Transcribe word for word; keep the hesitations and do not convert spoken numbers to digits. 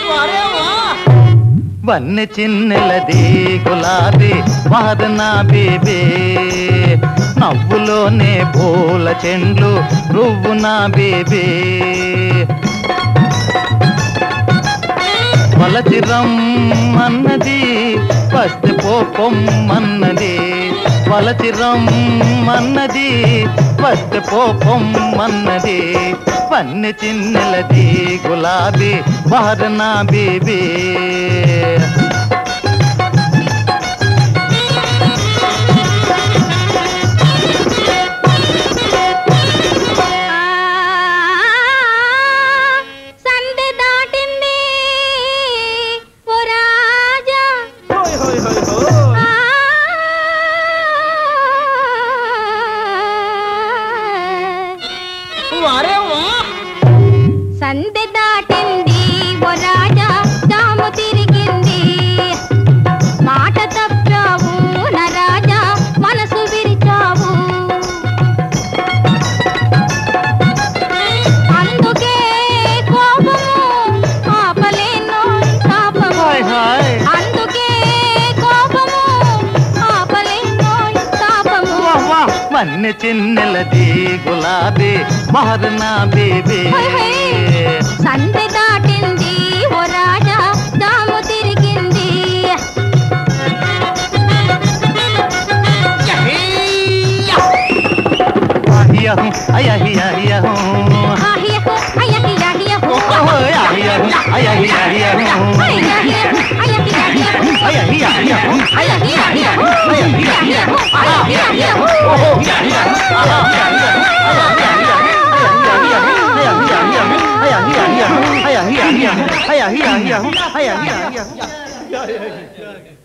వన్నె చిన్నెలది గులాబీ వాదనా బేబే నవ్వులోనే పూల చెండ్లు నువ్వు నా బేబే వలచిరమ్మన్నది వస్తే పోపొమ్మన్నది వలచిరమ్మన్నది వస్తే పోపొమ్మన్నది వన్నె చిన్నెలది గులాబీ వాదనా బేబే సందె దాటింది ఓ రాజా జాము తిరిగింది మాట తప్పావు నా రాజా మనసు విరిచావు అందుకే కోపము ఆపలేను తాపము అందుకే కోపము ఆపలేను తాపము వన్నె చిన్నెలది గులాబీ వాదనా బేబే సందె దాటింది ఓ రాజా జాము తిరిగింది Ay, ay, ay, ay, ay, ay, ay, ay, ay, ay, ay.